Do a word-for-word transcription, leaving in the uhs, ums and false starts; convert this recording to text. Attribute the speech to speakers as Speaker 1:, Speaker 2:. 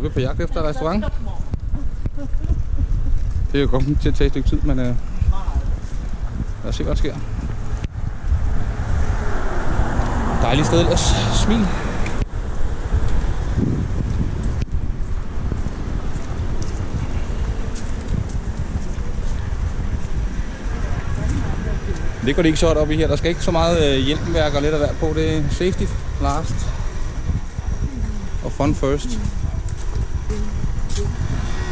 Speaker 1: vi på jagt efter restaurant. Det er jo godt til at tage et stykke tid, men øh, lad os se, hvad der sker. Dejligt sted ellers. Smil. Det går det ikke så op i her. Der skal ikke så meget øh, hjælpeværk og lidt af hver på. Det er safety last og fun first.